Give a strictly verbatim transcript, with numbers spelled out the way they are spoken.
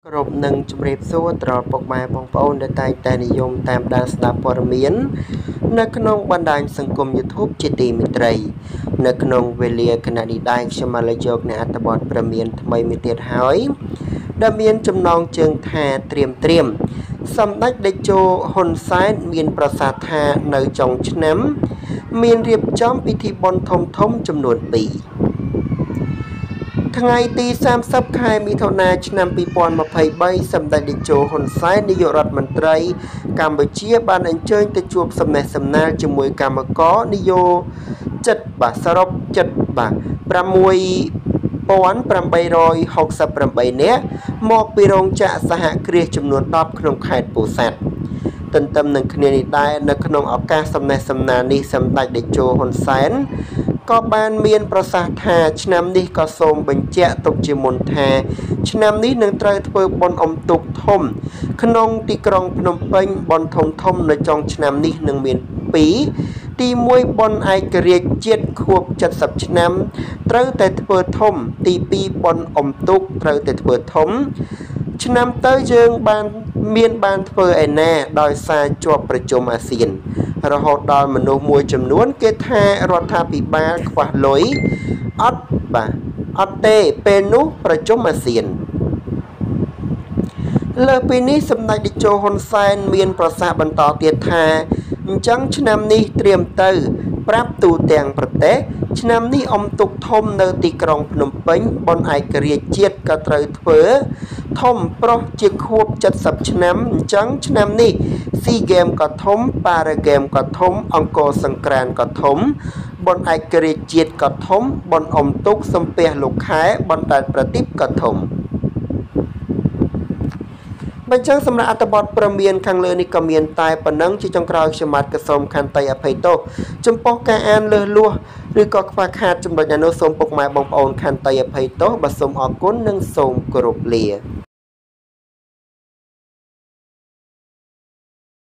Group នឹងជម្រាបសួរដល់ពុកម៉ែបងប្អូនដែលតែងតែនិយមតាមដានស្ដាប់ព័ត៌មាននៅក្នុងបណ្ដាញសង្គម YouTube ជាទីមេត្រីនៅក្នុងវេលាគណៈនេះដែរខ្ញុំមកលើកយកនៅអត្ថបទព្រមានថ្មីមួយទៀតហើយដែលមានចំណងជើងថាត្រៀមត្រៀមសម្ដេចតេជោហ៊ុនសែនមានប្រសាសន៍ថានៅចុងឆ្នាំមានរៀបចំពិធីបុណ្យធំធំចំនួនពីរថ្ងៃទីសាមសិបខែមិថុនាឆ្នាំពីរពាន់ម្ភៃបីសម្ដេចតេជោហ៊ុនសែននាយករដ្ឋមន្ត្រីកម្ពុជាបានអញ្ជើញទៅជួបសំណេះសំណាលជាមួយគណៈកម្មការនយោជិតបាទសរុបជិតបាទប្រាំមួយពាន់ប្រាំបីរយហកសិបប្រាំបីនាក់មកពីរោងចក្រសហគ្រាសចំនួនដប់ក្នុងខេត្តពោធិ៍សាត់ទន្ទឹមនឹងគ្នានេះដែរនៅក្នុងឱកាសសំណេះសំណាលនេះសម្ដេចតេជោហ៊ុនសែនក៏បានមានប្រសាសន៍ថាឆ្នាំនេះក៏សូមបញ្ជាក់ទុកជាមុនថាឆ្នាំនេះនឹងត្រូវធ្វើបុណ្យអុំទូកធំក្នុងទីក្រុងភ្នំពេញបុណ្យធំធំនៅចុងឆ្នាំនេះនឹងមានពីរទីមួយបុណ្យឯករាជ្យជាតិខួបเจ็ดสิบឆ្នាំត្រូវតែធ្វើធំទីពីរបុណ្យអុំទូកត្រូវតែធ្វើធំឆ្នាំទៅយើងបានមានបានធ្វើឯណាដោយសារជាប់ប្រជុំអាស៊ានរហូតដល់មនុស្សមួយចំនួនគេថារដ្ឋាភិបាលខ្វះលុយអត់បាទអត់ទេពេលនោះប្រជុំអាស៊ានលើពីនេះសម្ដេចតេជោហ៊ុនសែនមានប្រសាសន៍បន្តទៀតថាអញ្ចឹងឆ្នាំនេះត្រៀមទៅប្រាប់ទូទាំងប្រទេសឆ្នាំនេះអុំទូកធំនៅទីក្រុងភ្នំពេញបុណ្យឯករាជ្យជាតិក៏ត្រូវធ្វើធំប្រុសជាខួបเจ็ดสิบឆ្នាំអញ្ចឹងឆ្នាំនេះស៊ីហ្គេមក៏ធំប៉ារ៉ាហ្គេមក៏ធំអង្គរសង្ក្រាន្តក៏ធំបុណ្យឯករាជ្យជាតិក៏ធំបុណ្យអុំទូកសំពះលោកខែបុណ្យតែប្រទីបក៏ធំបញ្ចឹងសម្រាប់អត្ថបទព្រមានខាងលើនេះក៏មានតែប៉ុណ្ណឹងជាចុងក្រោយខ្ញុំបាទក៏សូមខន្តីអភ័យទោសចំពោះការអានលើសលួសឬក៏ខ្វះខាតចំណុចណានោះសូមពុកម៉ែបងប្អូនខន្តីអភ័យទោសបាទសូមអរគុណនិងសូមគោរពលា